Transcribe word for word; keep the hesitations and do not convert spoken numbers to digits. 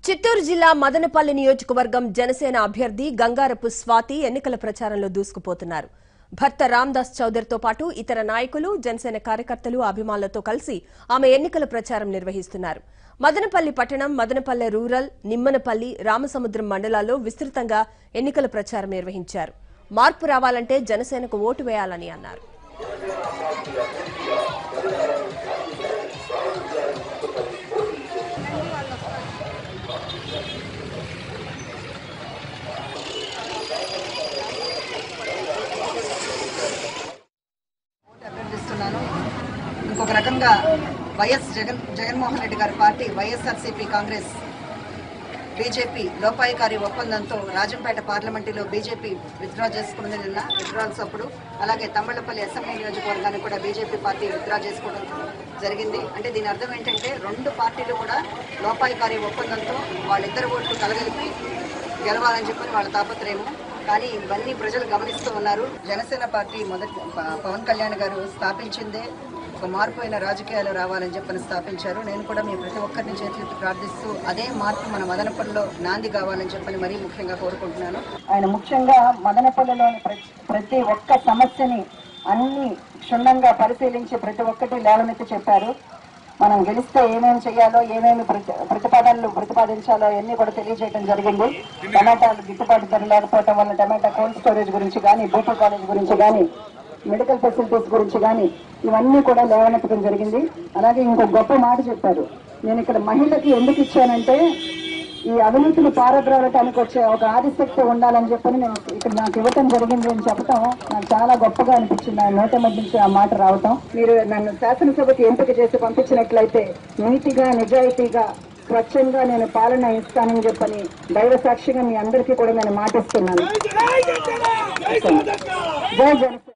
చిత్తూరు జిల్లా మదనపల్లి నియోజకవర్గం జనసేన అభ్యర్థి గంగారపు స్వాతి ఎన్నికల ప్రచారంలో దూసుకుపోతున్నారు. భర్త రామ్దాస్ చౌదరితో పాటు ఇతర నాయకులు, జనసేన కార్యకర్తలు, అభిమానులతో కలిసి ఆమె ఎన్నికల ప్రచారం నిర్వహిస్తున్నారు. మదనపల్లి పట్టణం, మదనపల్లె రూరల్, నిమ్మనపల్లి, రామసముద్రం మండలాల్లో విస్తృతంగా ఎన్నికల ప్రచారం నిర్వహించారు. మార్పు రావాలంటే జనసేనకు ఓటు వేయాలని అన్నారు. ఇంకొక రకంగా వైఎస్ జగన్ జగన్మోహన్ రెడ్డి గారి పార్టీ వైఎస్ఆర్సీపీ కాంగ్రెస్ బీజేపీ లోపాయికారి ఒప్పందంతో రాజంపేట పార్లమెంటులో బీజేపీ విత్డ్రా చేసుకున్నది నిన్న విత్డ్రాల్స్ అప్పుడు. అలాగే తమ్మళ్లపల్లి అసెంబ్లీ నియోజకవర్గాన్ని కూడా బీజేపీ పార్టీ విత్డ్రా చేసుకోవడం జరిగింది. అంటే దీని అర్థం ఏంటంటే రెండు పార్టీలు కూడా లోపాయికారి ఒప్పందంతో వాళ్ళిద్దరు ఓట్లు కలగలిపి గెలవాలని చెప్పని వాళ్ళ తాపత్రయము. కానీ ఇవన్నీ ప్రజలు గమనిస్తూ ఉన్నారు. జనసేన పార్టీ మొదటి పవన్ కళ్యాణ్ గారు స్థాపించిందే ఒక మార్పు అయిన రాజకీయాలు రావాలని చెప్పని స్థాపించారు. నేను కూడా మీ ప్రతి ఒక్కరిని చేతులెత్తి ప్రార్థిస్తూ అదే మార్పు మన మదనపల్లిలో నాంది కావాలని చెప్పని మరీ ముఖ్యంగా కోరుకుంటున్నాను. ఆయన ముఖ్యంగా మదనపల్లిలోని ప్రతి ఒక్క సమస్యని అన్ని క్షుణ్ణంగా పరిశీలించి ప్రతి ఒక్కటి లేవనెత్తి చెప్పారు. మనం గెలిస్తే ఏమేమి చేయాలో, ఏమేమి ప్రతిపాదనలు ప్రతిపాదించాలో అన్నీ కూడా తెలియజేయడం జరిగింది. టమాటాలు గిట్టుబాటు ధర లేకపోవడం వల్ల టమాటా కోల్డ్ స్టోరేజ్ గురించి కానీ, బీటీ కాలేజ్ గురించి కానీ, మెడికల్ ఫెసిలిటీస్ గురించి కానీ ఇవన్నీ కూడా లేవనెత్తడం జరిగింది. అలాగే ఇంకో గొప్ప మాట చెప్పారు. నేను ఇక్కడ మహిళకి ఎందుకు ఇచ్చానంటే ఈ అవినీతిని పారద్రోలటానికి వచ్చే ఒక ఆదిశక్తి ఉండాలని చెప్పని నేను ఇక్కడ నాకు ఇవ్వటం జరిగింది అని చెప్పటం నాకు చాలా గొప్పగా అనిపించింది. ఆయన నోట మధ్య నుంచి ఆ మాట రావటం. మీరు నన్ను శాసనసభకి ఎంపిక చేసి పంపించినట్లయితే నీతిగా, నిజాయితీగా, స్వచ్ఛంగా నేను పాలన ఇస్తానని చెప్పని దైవ సాక్షిగా మీ అందరికీ కూడా నేను మాటిస్తున్నాను. జై జనసేన.